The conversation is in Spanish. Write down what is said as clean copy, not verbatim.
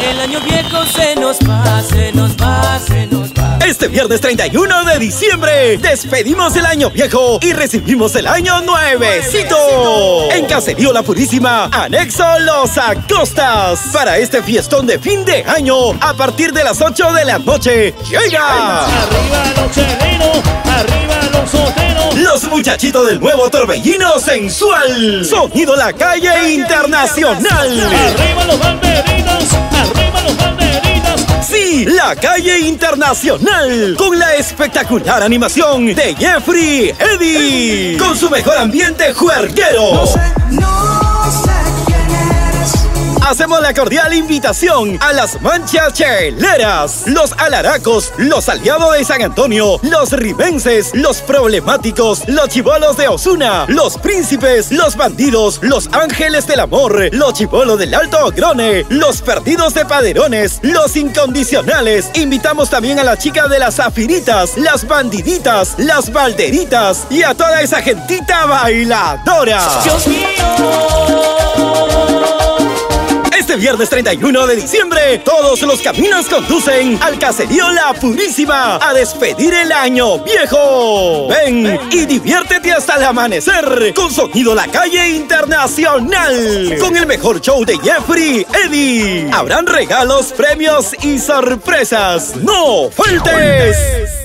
El año viejo se nos va, se nos va, se nos va. Este viernes 31 de diciembre despedimos el año viejo y recibimos el año nuevecito. En Caserío La Purísima, anexo Los Acostas. Para este fiestón de fin de año, a partir de las 8 de la noche, llega. Arriba los cheleros, arriba los soteros. Los muchachitos del nuevo torbellino sensual. Sonido La Calle Internacional. Arriba los banderitas, arriba los banderitas. Sí, La Calle Internacional, con la espectacular animación de Jeffrey Eddy, con su mejor ambiente juerguero. No sé quién eres. Hacemos la cordial invitación a las manchas cheleras, los alaracos, los aliados de San Antonio, los ribenses, los problemáticos, los chibolos de Osuna, los príncipes, los bandidos, los ángeles del amor, los chibolos del Alto Grone, los perdidos de Paderones, los incondicionales. Invitamos también a la chica de las zafiritas, las bandiditas, las balderitas y a toda esa gentita bailadora. Dios mío. Este viernes 31 de diciembre, todos los caminos conducen al Caserío La Purísima a despedir el año viejo. Ven y diviértete hasta el amanecer con Sonido La Calle Internacional, con el mejor show de Jeffrey Eddy. Habrán regalos, premios y sorpresas. ¡No faltes!